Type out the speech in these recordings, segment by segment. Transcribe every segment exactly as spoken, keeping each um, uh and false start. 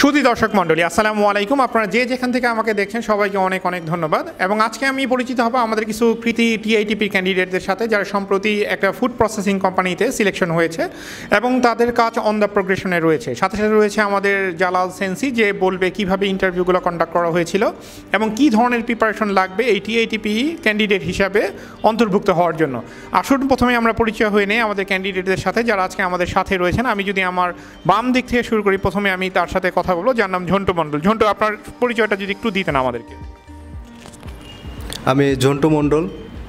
সুধী দর্শক মণ্ডলী, আসসালামু আলাইকুম। আপনারা যে যেখান থেকে আমাকে দেখছেন সবাইকে অনেক অনেক ধন্যবাদ। এবং আজকে আমি পরিচিত হব আমাদের কিছু কৃতি টিআইটিপি ক্যান্ডিডেটদের সাথে, যারা সম্প্রতি একটা ফুড প্রসেসিং কোম্পানিতে সিলেকশন হয়েছে এবং তাদের কাজ অন দ্য প্রোগ্রেশনে রয়েছে। সাথে সাথে রয়েছে আমাদের জালাল সেন্সি, যে বলবে কিভাবে ইন্টারভিউগুলো কন্ডাক্ট করা হয়েছিল এবং কী ধরনের প্রিপারেশন লাগবে এই টিআইটিপি ক্যান্ডিডেট হিসাবে অন্তর্ভুক্ত হওয়ার জন্য। আসুন প্রথমে আমরা পরিচয় হয়ে নেই আমাদের ক্যান্ডিডেটদের সাথে, যারা আজকে আমাদের সাথে রয়েছেন। আমি যদি আমার বাম দিক থেকে শুরু করি, প্রথমে আমি তার সাথে কথা বলবো, যার নাম ঝন্টু মণ্ডল। ঝন্টু, আপনার পরিচয়টা যদি একটু দিতেন আমাদেরকে। আমি ঝন্টু মণ্ডল,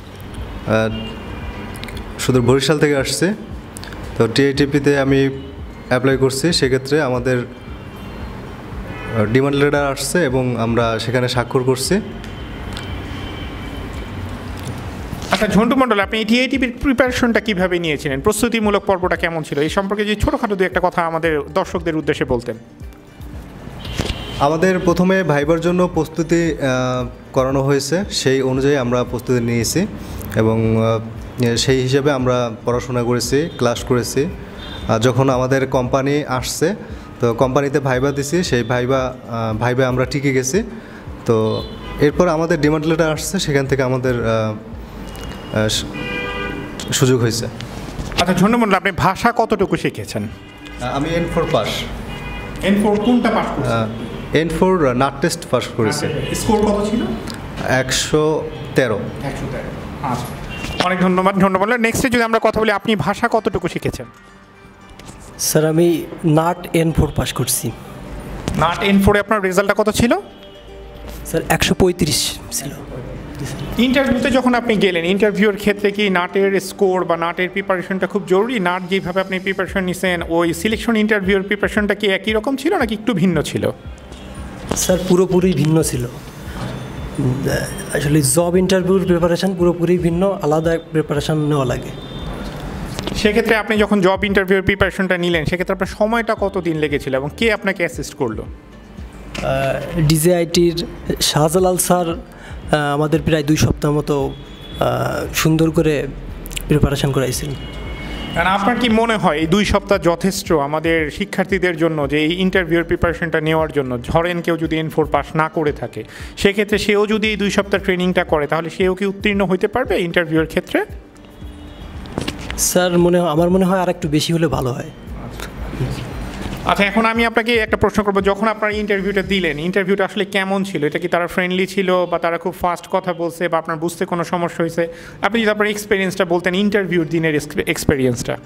শুধু বরিশাল থেকে আসছি। তো টিআইটিপিতে আমি অ্যাপ্লাই করছি, সেক্ষেত্রে আমাদের ডিমান্ড লেটার আসছে এবং আমরা সেখানে স্বাক্ষর করছি। আচ্ছা ঝন্টু মণ্ডল, আপনি টিআইটিপির প্রিপারেশনটা কীভাবে নিয়েছিলেন? প্রস্তুতিমূলক পর্বটা কেমন ছিল? এই সম্পর্কে যদি ছোটোখাটো দু একটা কথা আমাদের দর্শকদের উদ্দেশ্যে বলতেন। আমাদের প্রথমে ভাইবার জন্য প্রস্তুতি করানো হয়েছে, সেই অনুযায়ী আমরা প্রস্তুতি নিয়েছি এবং সেই হিসেবে আমরা পড়াশোনা করেছি, ক্লাস করেছি। যখন আমাদের কোম্পানি আসছে, তো কোম্পানিতে ভাইবা দিছি, সেই ভাইবা ভাইবা আমরা টিকে গেছি। তো এরপর আমাদের ডিমান্ড লেটার আসছে, সেখান থেকে আমাদের সুযোগ হয়েছে। আচ্ছা ঝন্টু মণ্ডল, আপনি ভাষা কতটুকু শিখেছেন? আমি N four pass. N four কোনটা পাস করেছেন? N four NAT test pass করেছে। স্কোর কত ছিল? একশো তেরো। একশো তেরো। আচ্ছা, অনেক ধন্যবাদ ঝন্টু মণ্ডল। নেক্সটে যদি আমরা কথা বলি, আপনি ভাষা কতটুকু শিখেছেন? স্যার আমি নাট এন ফোর পাস করছি। নাট এন ফোরে আপনার রেজাল্টটা কত ছিল? স্যার একশো পঁয়ত্রিশ ছিল। ইন্টারভিউতে যখন আপনি গেলেন, ইন্টারভিউর ক্ষেত্রে কি নাটের স্কোর বা নাটের প্রিপারেশনটা খুব জরুরি? নাট যেভাবে আপনি প্রিপারেশন নিছেন, ওই সিলেকশন ইন্টারভিউর প্রিপারেশনটা কি একই রকম ছিল নাকি একটু ভিন্ন ছিল? স্যার পুরোপুরি ভিন্ন ছিল। আসলে জব ইন্টারভিউর প্রিপারেশন পুরোপুরি ভিন্ন, আলাদা প্রিপারেশন নেওয়া লাগে। সেক্ষেত্রে আপনি যখন জব ইন্টারভিউর প্রিপারেশনটা নিলেন, সেক্ষেত্রে আপনার সময়টা কত দিন লেগেছিল এবং কে আপনাকে অ্যাসিস্ট করলো? ডিজিআইটির শাহজালাল স্যার আমাদের প্রায় দুই সপ্তাহ মতো সুন্দর করে প্রিপারেশন করাইছেন। কারণ আপনার কি মনে হয় এই দুই সপ্তাহ যথেষ্ট আমাদের শিক্ষার্থীদের জন্য, যে এই ইন্টারভিউর প্রিপারেশনটা নেওয়ার জন্য? ধরেন কেউ যদি এন ফোর পাস না করে থাকে, সেক্ষেত্রে সেও যদি এই দুই সপ্তাহ ট্রেনিংটা করে, তাহলে সেও কি উত্তীর্ণ হতে পারবে ইন্টারভিউর ক্ষেত্রে? স্যার মনে হয়, আমার মনে হয় আর একটু বেশি হলে ভালো হয়। আচ্ছা, এখন আমি আপনাকে একটা প্রশ্ন করবো, যখন আপনার ইন্টারভিউটা দিলেন, ইন্টারভিউটা আসলে কেমন ছিল? এটা কি তারা ফ্রেন্ডলি ছিল বা তারা খুব ফাস্ট কথা বলছে বা আপনার বুঝতে কোনো সমস্যা হয়েছে? আপনি যদি আপনার এক্সপিরিয়েন্সটা বলতেন, ইন্টারভিউর দিনের এক্সপিরিয়েন্সটা।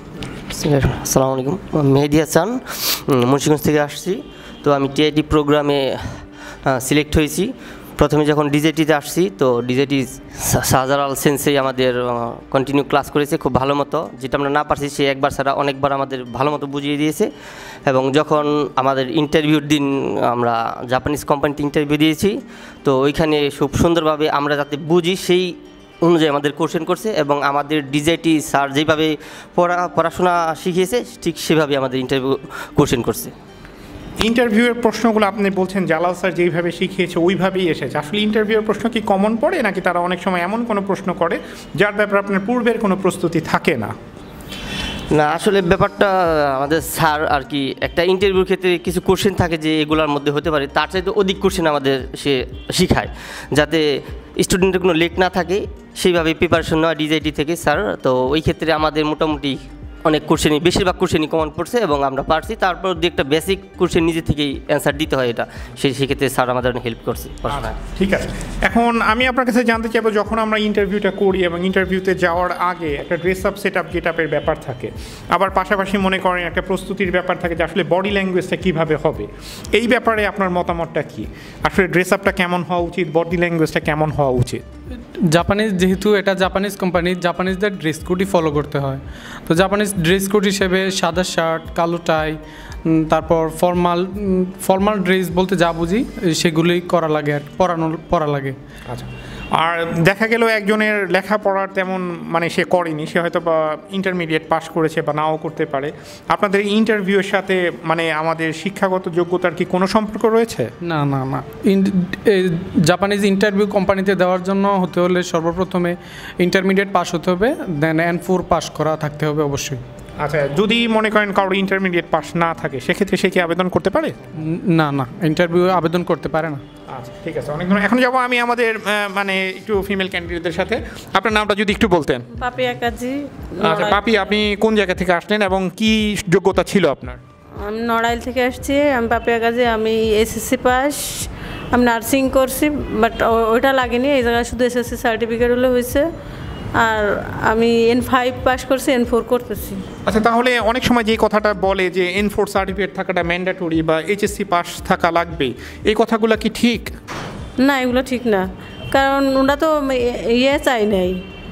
আসসালামু আলাইকুম, মেহেদি হাসান, মুন্সিগঞ্জ থেকে আসছি। তো আমি টিআইটি প্রোগ্রামে সিলেক্ট হয়েছি। প্রথমে যখন ডিজেটিতে আসছি, তো ডিজেটি শাহজালাল সেন্সেই আমাদের কন্টিনিউ ক্লাস করেছে খুব ভালো মতো। যেটা আমরা না পারছি সে একবার ছাড়া অনেকবার আমাদের ভালো মতো বুঝিয়ে দিয়েছে। এবং যখন আমাদের ইন্টারভিউর দিন আমরা জাপানিজ কোম্পানিতে ইন্টারভিউ দিয়েছি, তো ওইখানে খুব সুন্দরভাবে আমরা যাতে বুঝি সেই অনুযায়ী আমাদের কোশ্চেন করছে এবং আমাদের ডিজেটি স্যার যেভাবে পড়া পড়াশোনা শিখিয়েছে ঠিক সেভাবে আমাদের ইন্টারভিউ কোশ্চেন করছে। ইন্টারভিউয়ের প্রশ্নগুলো আপনি বলছেন জালাল স্যার যেইভাবে শিখিয়েছে ওইভাবেই এসেছে। আসলে ইন্টারভিউয়ের প্রশ্ন কি কমন পড়ে, নাকি তারা অনেক সময় এমন কোনো প্রশ্ন করে যার ব্যাপারে আপনার পূর্বের কোনো প্রস্তুতি থাকে না? না, আসলে ব্যাপারটা আমাদের স্যার আর কি একটা ইন্টারভিউর ক্ষেত্রে কিছু কোশ্চেন থাকে যে এগুলোর মধ্যে হতে পারে, তার চাইতে অধিক কোশ্চেন আমাদের সে শিখায়, যাতে স্টুডেন্টের কোনো লেক না থাকে সেইভাবে প্রিপারেশন নেওয়া ডিজাইটি থেকে স্যার। তো ওই ক্ষেত্রে আমাদের মোটামুটি অনেক কোশ্চেনই, বেশিরভাগ কোশ্চেনই কমন পড়ছে এবং আমরা পারছি। তারপর দু একটা বেসিক কোশ্চেন নিজে থেকেই অ্যান্সার দিতে হয়, এটা সেই সেক্ষেত্রে স্যার আমাদের হেল্প করছে। ঠিক আছে, এখন আমি আপনার কাছে জানতে চাইবো, যখন আমরা ইন্টারভিউটা করি এবং ইন্টারভিউতে যাওয়ার আগে একটা dress up set up get আপের ব্যাপার থাকে, আবার পাশাপাশি মনে করেন একটা প্রস্তুতির ব্যাপার থাকে যে আসলে বডি ল্যাঙ্গুয়েজটা কীভাবে হবে, এই ব্যাপারে আপনার মতামতটা কী? আসলে ড্রেস আপটা কেমন হওয়া উচিত, বডি ল্যাঙ্গুয়েজটা কেমন হওয়া উচিত? জাপানিজ, যেহেতু এটা জাপানিজ কোম্পানি, জাপানিজদের ড্রেস কোডই ফলো করতে হয়। তো জাপানিজ ড্রেস কোড হিসেবে সাদা শার্ট, কালো টাই, তারপর ফর্মাল ফর্মাল ড্রেস বলতে যা বুঝি সেগুলোই করা লাগে, আর পরানো পরা লাগে। আচ্ছা, আর দেখা গেল একজনের লেখাপড়ার তেমন মানে সে করেনি, সে হয়তো বা ইন্টারমিডিয়েট পাস করেছে বা নাও করতে পারে, আপনাদের ইন্টারভিউয়ের সাথে মানে আমাদের শিক্ষাগত যোগ্যতার কি কোনো সম্পর্ক রয়েছে? না না না জাপানিজ ইন্টারভিউ কোম্পানিতে দেওয়ার জন্য হতে হলে সর্বপ্রথমে ইন্টারমিডিয়েট পাস হতে হবে, দেন এন ফোর পাস করা থাকতে হবে অবশ্যই। আচ্ছা, যদি মনে করেন কারোর ইন্টারমিডিয়েট পাস না থাকে সেক্ষেত্রে সে কি আবেদন করতে পারে? না না, ইন্টারভিউ আবেদন করতে পারে না। আচ্ছা, ঠিক আছে, অনেক ধন্যবাদ। এখন যাবো আমি আমাদের আহ, মানে একটু ফিমেল ক্যান্ডিডেটদের সাথে। আপনার নামটা যদি একটু বলতেন। পাপিয়া কাজী। আচ্ছা পাপি, আপনি কোন জায়গা থেকে আসলেন এবং কি যোগ্যতা ছিল আপনার? আমি নড়াইল থেকে আসছি। আমি পাপিয়া কাজী, আমি এসএসসি পাস, আমি নার্সিং করছি, বাট ওইটা লাগেনি, এই জায়গায় শুধু এসএসসি সার্টিফিকেট হলে হয়েছে। আর আমি এন ফাইভ পাস করছি, এন ফোর করতেছি। আচ্ছা, তাহলে অনেক সময় যে কথাটা বলে যে এন ফোর সার্টিফিকেট থাকাটা ম্যান্ডেটরি বা এইচএসসি পাস থাকা লাগবে, এই কথাগুলো কি ঠিক? না, এগুলো ঠিক না, কারণ ওরা তো ইয়ে চাই নাই,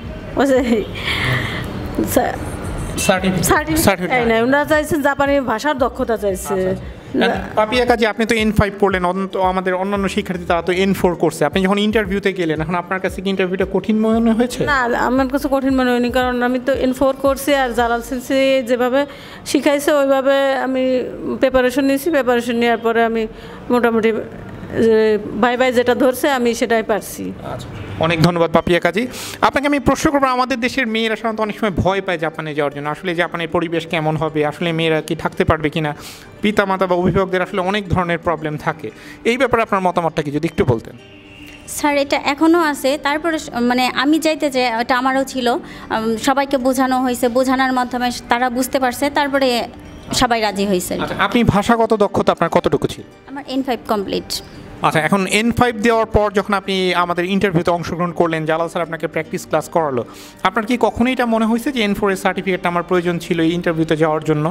সার্টিফিকেট চাই নাই, ওরা চাইছে জাপানি ভাষার দক্ষতা চাইছে। পাপিয়া কাজী, আপনি তো এন ফাইভ করলেন, অন্ত আমাদের অন্যান্য শিক্ষার্থী তারা তো এন ফোর করছে। আপনি যখন ইন্টারভিউতে গেলেন, এখন আপনার কাছে কি ইন্টারভিউটা কঠিন মনে হয়েছে? না, আমার কাছে কঠিন মনে হয়নি, কারণ আমি তো এন ফোর করছি, আর জালাল সিলসি যেভাবে শিখাইছে ওইভাবে আমি প্রিপারেশন নিয়েছি। প্রিপারেশন নেওয়ার পরে আমি মোটামুটি ভাই ভাই যেটা ধরছে আমি সেটাই পারছি। আচ্ছা, অনেক ধন্যবাদ পাপিয়া কাজী। আপনাকে আমি প্রশ্ন করবো, আমাদের দেশের মেয়েরা সাধারণত অনেক সময় ভয় পায় জাপানে যাওয়ার জন্য। আসলে জাপানের পরিবেশ কেমন হবে, আসলে মেয়েরা কি থাকতে পারবে কিনা, পিতা মাতা বা অভিভাবকদের আসলে অনেক ধরনের প্রবলেম থাকে। এই ব্যাপারে আপনার মতামতটা কি যদি একটু বলতেন? স্যার, এটা এখনও আছে, তারপরে মানে আমি চাইতে যে এটা আমারও ছিল, সবাইকে বোঝানো হয়েছে, বোঝানোর মাধ্যমে তারা বুঝতে পারছে, তারপরে সবাই রাজি হয়েছে। আপনি ভাষাগত দক্ষতা আপনার কতটুকু ছিল? আমার এন ফাইভ কমপ্লিট। আচ্ছা, এখন এন ফাইভ দেওয়ার পর যখন আপনি আমাদের ইন্টারভিউতে অংশগ্রহণ করলেন, জালাল স্যার আপনাকে প্র্যাকটিস ক্লাস করালো, আপনার কি কখনোই এটা মনে হয়েছে যে এন ফোর এর সার্টিফিকেটটা আমার প্রয়োজন ছিল এই ইন্টারভিউতে যাওয়ার জন্য?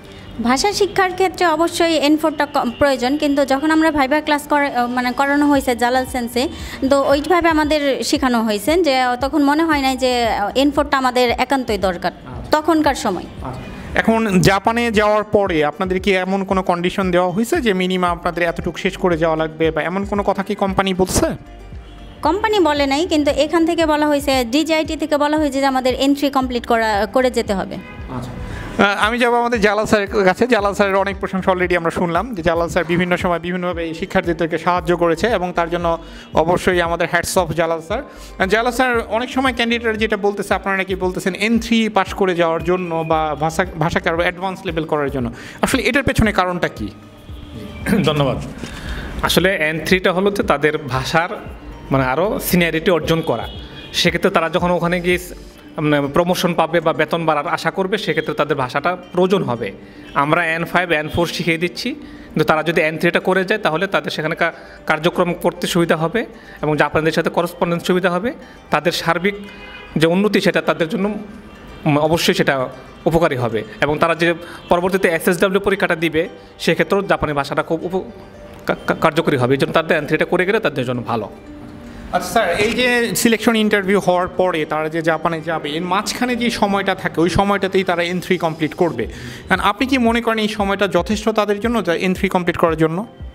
ভাষা শিক্ষার ক্ষেত্রে অবশ্যই এন ফোরটা প্রয়োজন, কিন্তু যখন আমরা ভাইবা ক্লাস করা মানে করানো হয়েছে জালাল সেন্সে, তো ওইভাবে আমাদের শেখানো হয়েছে যে তখন মনে হয় নাই যে এন ফোরটা আমাদের একান্তই দরকার তখনকার সময়। এখন জাপানে যাওয়ার পরে আপনাদের কি এমন কোনো কন্ডিশন দেওয়া হয়েছে যে মিনিমাম আপনাদের এতটুকু শেষ করে যাওয়া লাগবে, বা এমন কোনো কথা কি কোম্পানি বলছে? কোম্পানি বলে নাই, কিন্তু এখান থেকে বলা হয়েছে, ডিজিআইটি থেকে বলা হয়েছে যে আমাদের এন্ট্রি কমপ্লিট করা করে যেতে হবে। আচ্ছা, আমি যাবো আমাদের জালাল স্যারের কাছে। জালাল স্যারের অনেক প্রশংসা অলরেডি আমরা শুনলাম যে জালাল স্যার বিভিন্ন সময় বিভিন্নভাবে এই শিক্ষার্থীদেরকে সাহায্য করেছে, এবং তার জন্য অবশ্যই আমাদের hats off Jalal sir. Jalal sir অনেক সময় ক্যান্ডিডেট যেটা বলতেছে, আপনারা নাকি বলতেছেন এন থ্রি পাস করে যাওয়ার জন্য বা ভাষা ভাষাকে আরও অ্যাডভান্স লেভেল করার জন্য, আসলে এটার পেছনে কারণটা কি? ধন্যবাদ। আসলে এন থ্রিটা হলো যে তাদের ভাষার মানে আরও সিনিয়রিটি অর্জন করা। সেক্ষেত্রে তারা যখন ওখানে গিয়ে মানে প্রমোশন পাবে বা বেতন বাড়ার আশা করবে, সেক্ষেত্রে তাদের ভাষাটা প্রয়োজন হবে। আমরা এন ফাইভ এন ফোর শিখিয়ে দিচ্ছি, কিন্তু তারা যদি এন থ্রিটা করে যায় তাহলে তাদের সেখানে কার্যক্রম করতে সুবিধা হবে এবং জাপানিদের সাথে করসপন্ডেন্স সুবিধা হবে। তাদের সার্বিক যে উন্নতি সেটা তাদের জন্য অবশ্যই সেটা উপকারী হবে, এবং তারা যে পরবর্তীতে এসএসডব্লিউ পরীক্ষাটা দিবে সেক্ষেত্রেও জাপানি ভাষাটা খুব উপ কার্যকরী হবে। এই জন্য তাদের এন থ্রিটা করে গেলে তাদের জন্য ভালো। আচ্ছা স্যার, এই যে সিলেকশন ইন্টারভিউ হওয়ার পরে তারা যে জাপানে যাবে, এর মাঝখানে যে সময়টা থাকে ওই সময়টাতেই তারা এন থ্রি কমপ্লিট করবে, কারণ আপনি কি মনে করেন এই সময়টা যথেষ্ট তাদের জন্য এন থ্রি কমপ্লিট করার জন্য?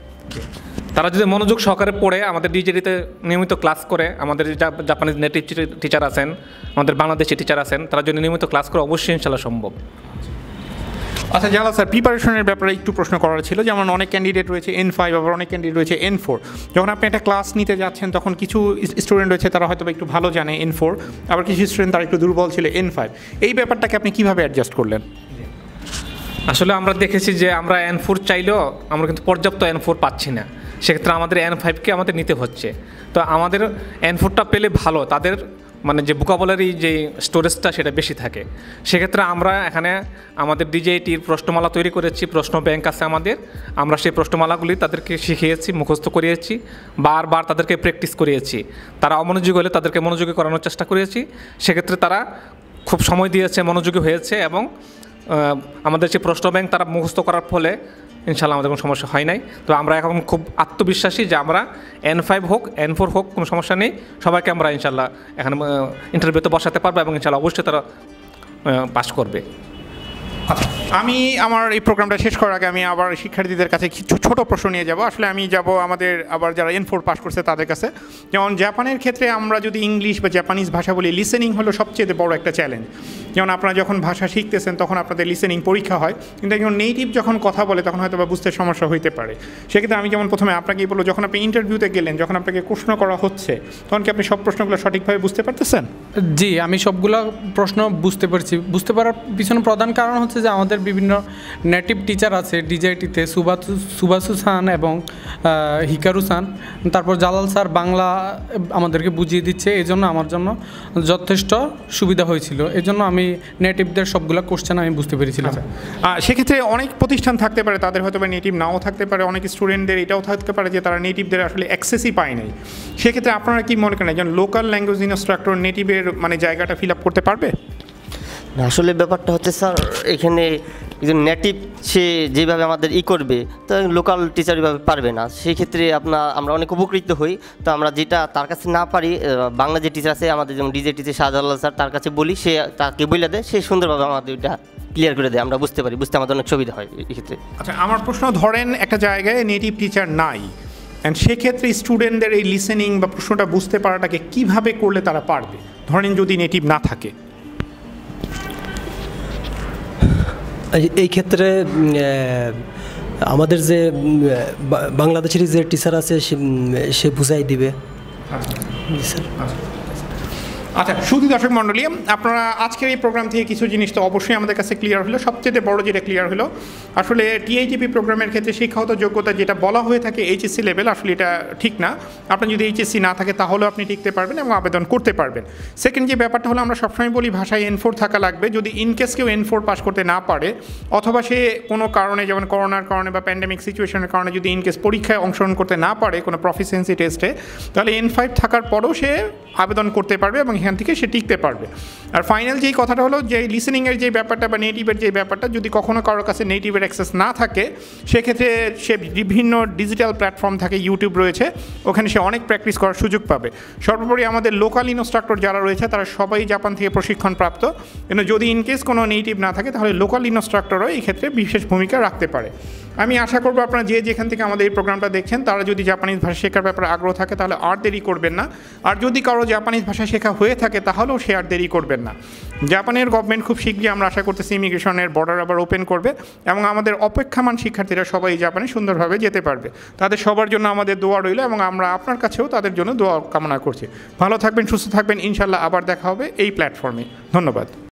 তারা যদি মনোযোগ সহকারে পড়ে, আমাদের ডিজেডিতে নিয়মিত ক্লাস করে, আমাদের জাপানিজ নেটিভ টিচার আছেন, আমাদের বাংলাদেশি টিচার আছেন, তারা যদি নিয়মিত ক্লাস করে অবশ্যই ইনশাল্লাহ সম্ভব। আচ্ছা জালাল স্যার, প্রিপারেশনের ব্যাপারে একটু প্রশ্ন করার ছিল। যেমন অনেক ক্যান্ডিডেট রয়েছে এন ফাইভ, আবার অনেক ক্যান্ডিডেট রয়েছে এন ফোর। যখন আপনি একটা ক্লাস নিতে যাচ্ছেন তখন কিছু স্টুডেন্ট রয়েছে তারা হয়তো একটু ভালো জানে এন ফোর, আবার কিছু স্টুডেন্ট তারা একটু দুর্বল ছিল এন ফাইভ। এই ব্যাপারটাকে আপনি কীভাবে অ্যাডজাস্ট করলেন? আসলে আমরা দেখেছি যে আমরা এন ফোর চাইলেও আমরা কিন্তু পর্যাপ্ত এন ফোর পাচ্ছি না, সেক্ষেত্রে আমাদের এন ফাইভকে আমাদের নিতে হচ্ছে। তো আমাদের এন ফোরটা পেলে ভালো, তাদের মানে যে ভোকাবুলারি যে স্টোরেজটা সেটা বেশি থাকে। সেক্ষেত্রে আমরা এখানে আমাদের ডিজেআইটির প্রশ্নমালা তৈরি করেছি, প্রশ্ন ব্যাংক আছে আমাদের, আমরা সেই প্রশ্নমালাগুলি তাদেরকে শিখিয়েছি, মুখস্থ করিয়েছি, বারবার তাদেরকে প্র্যাকটিস করিয়েছি। তারা অমনোযোগী হলে তাদেরকে মনোযোগী করানোর চেষ্টা করেছি, সেক্ষেত্রে তারা খুব সময় দিয়েছে, মনোযোগী হয়েছে, এবং আমাদের যে প্রশ্ন ব্যাংক তারা মুখস্থ করার ফলে ইনশাল্লাহ আমাদের কোনো সমস্যা হয় নাই। তো আমরা এখন খুব আত্মবিশ্বাসী যে আমরা এন ফাইভ হোক এন ফোর হোক কোনো সমস্যা নেই, সবাইকে আমরা ইনশাল্লাহ এখানে ইন্টারভিউতে বসাতে পারবো এবং ইনশাল্লাহ অবশ্যই তারা পাস করবে। আচ্ছা, আমি আমার এই প্রোগ্রামটা শেষ করার আগে আমি আবার শিক্ষার্থীদের কাছে কিছু ছোট প্রশ্ন নিয়ে যাব। আসলে আমি যাব আমাদের আবার যারা এন ফোর পাস করছে তাদের কাছে। যেমন জাপানের ক্ষেত্রে আমরা যদি ইংলিশ বা জাপানিজ ভাষা বলি, লিসেনিং হলো সবচেয়ে বড় একটা চ্যালেঞ্জ। যেমন আপনারা যখন ভাষা শিখতেছেন তখন আপনাদের লিসেনিং পরীক্ষা হয়, কিন্তু একজন নেটিভ যখন কথা বলে তখন হয়তো বা বুঝতে সমস্যা হইতে পারে। সেক্ষেত্রে আমি যেমন প্রথমে আপনাকেই বলবো, যখন আপনি ইন্টারভিউতে গেলেন, যখন আপনাকে প্রশ্ন করা হচ্ছে, তখন কি আপনি সব প্রশ্নগুলো সঠিকভাবে বুঝতে পারতেছেন? জি, আমি সবগুলো প্রশ্ন বুঝতে পারছি। বুঝতে পারার পিছনে প্রধান কারণ হচ্ছে যে আমাদের বিভিন্ন নেটিভ টিচার আছে ডিজেআইটিতে, সুবাসু সুবাসু সান এবং হিকারু সান, তারপর জালাল স্যার বাংলা আমাদেরকে বুঝিয়ে দিচ্ছে। এই জন্য আমার জন্য যথেষ্ট সুবিধা হয়েছিল। এই জন্য আমি নেটিভদের সবগুলো কোশ্চেন আমি বুঝতে পেরেছিলাম। সেক্ষেত্রে অনেক প্রতিষ্ঠান থাকতে পারে তাদের হয়তো বা নেটিভ নাও থাকতে পারে, অনেক স্টুডেন্টদের এটাও থাকতে পারে যে তারা নেটিভদের আসলে অ্যাক্সেসই পায় নাই। সেক্ষেত্রে আপনারা কি মনে করেন একজন লোকাল ল্যাঙ্গুয়েজ ইনস্ট্রাক্টর নেটিভের মানে জায়গাটা ফিল আপ করতে পারবে? আসলে ব্যাপারটা হচ্ছে স্যার, এখানে একজন নেটিভ সে যেভাবে আমাদের ই করবে, তো লোকাল টিচার এভাবে পারবে না। সেই ক্ষেত্রে আপনার আমরা অনেক উপকৃত হই। তো আমরা যেটা তার কাছে না পারি, বাংলা যে টিচার আছে আমাদের, যেমন ডিজে টিচার শাহজালাল স্যার, তার কাছে বলি, সে তাকে বলে দেয়, সে সুন্দরভাবে আমাদের ওইটা ক্লিয়ার করে দেয়, আমরা বুঝতে পারি, বুঝতে আমাদের অনেক সুবিধা হয় এই ক্ষেত্রে। আচ্ছা, আমার প্রশ্ন, ধরেন একটা জায়গায় নেটিভ টিচার নাই, অ্যান্ড সেক্ষেত্রে স্টুডেন্টদের এই লিসেনিং বা প্রশ্নটা বুঝতে পারাটাকে কীভাবে করলে তারা পারবে, ধরেন যদি নেটিভ না থাকে? এই ক্ষেত্রে আমাদের যে বাংলাদেশের যে টিচার আছে সে বুঝাই দিবে। আচ্ছা, শুধু দর্শক মণ্ডলী, আপনারা আজকের এই প্রোগ্রাম থেকে কিছু জিনিস তো অবশ্যই আমাদের কাছে ক্লিয়ার হলো। সবচেয়ে বড় যেটা ক্লিয়ার হলো, আসলে টিআইটিপি প্রোগ্রামের ক্ষেত্রে শিক্ষাগত যোগ্যতা যেটা বলা হয়ে থাকে এইচএসসি লেভেল, আসলে এটা ঠিক না। আপনার যদি এইচএসসি না থাকে তাহলেও আপনি টিকতে পারবেন এবং আবেদন করতে পারবেন। সেকেন্ড যে ব্যাপারটা হলো, আমরা সবসময় বলি ভাষায় এন ফোর থাকা লাগবে। যদি ইনকেস কেউ এন ফোর পাস করতে না পারে, অথবা সে কোনো কারণে, যেমন করোনার কারণে বা প্যান্ডেমিক সিচুয়েশনের কারণে যদি ইনকেস পরীক্ষায় অংশগ্রহণ করতে না পারে কোনো প্রফিসিয়েন্সি টেস্টে, তাহলে এন ফাইভ থাকার পরেও সে আবেদন করতে পারবে এবং এখান থেকে সে টিকতে পারবে। আর ফাইনাল যেই কথাটা হলো, যে লিসেনিংয়ের যে ব্যাপারটা বা নেটিভের যে ব্যাপারটা, যদি কখনো কারোর কাছে নেটিভের অ্যাক্সেস না থাকে, সেক্ষেত্রে সে বিভিন্ন ডিজিটাল প্ল্যাটফর্ম থাকে, ইউটিউব রয়েছে, ওখানে সে অনেক প্র্যাকটিস করার সুযোগ পাবে। সর্বোপরি আমাদের লোকাল ইনস্ট্রাক্টর যারা রয়েছে তারা সবাই জাপান থেকে প্রশিক্ষণ প্রাপ্ত, কিন্তু যদি ইনকেস কোনো নেটিভ না থাকে তাহলে লোকাল ইনস্ট্রাক্টরও এই ক্ষেত্রে বিশেষ ভূমিকা রাখতে পারে। আমি আশা করবো আপনারা যে যেখান থেকে আমাদের এই প্রোগ্রামটা দেখছেন, তারা যদি জাপানিজ ভাষা শেখার ব্যাপারে আগ্রহ থাকে তাহলে আর দেরি করবেন না। আর যদি কারো জাপানিজ ভাষা শেখা হয়ে থাকে তাহলেও সে আর দেরি করবেন না। জাপানের গভর্নমেন্ট খুব শীঘ্রই আমরা আশা করতেছি ইমিগ্রেশনের বর্ডার আবার ওপেন করবে এবং আমাদের অপেক্ষামান শিক্ষার্থীরা সবাই জাপানে সুন্দরভাবে যেতে পারবে। তাদের সবার জন্য আমাদের দোয়া রইল এবং আমরা আপনার কাছেও তাদের জন্য দোয়া কামনা করছি। ভালো থাকবেন, সুস্থ থাকবেন, ইনশাল্লাহ আবার দেখা হবে এই প্ল্যাটফর্মে। ধন্যবাদ।